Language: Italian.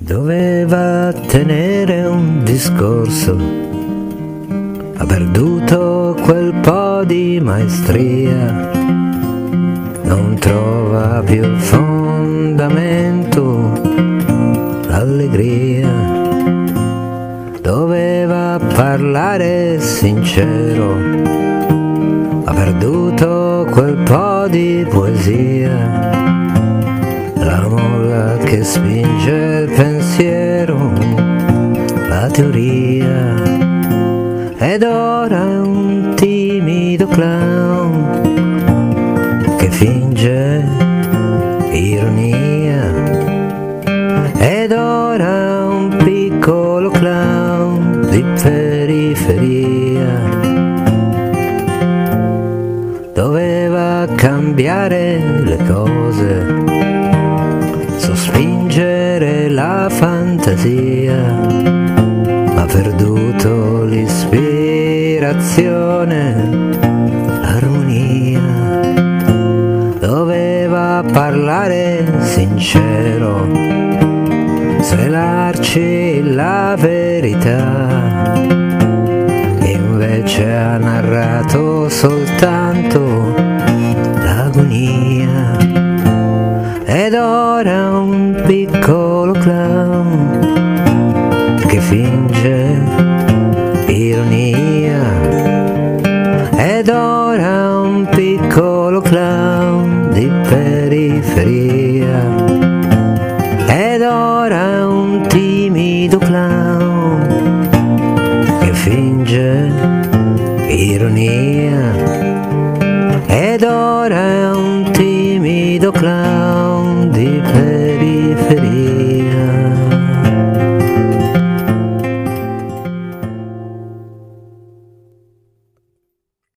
Doveva tenere un discorso, ha perduto quel po' di maestria, non trova più fondamento l'allegria. Doveva parlare sincero, ha perduto quel po' di poesia, la molla che spinge il pensiero, la teoria. Ed ora è un timido clown che finge ironia. Ed ora un piccolo clown di periferia. Doveva cambiare le cose, sospingere la fantasia, ma ha perduto l'ispirazione, l'armonia. Doveva parlare sincero, svelarci la verità, invece ha narrato soltanto l'agonia. Ed ora un piccolo clown che finge ironia. Ed ora un piccolo clown di periferia. Ed ora un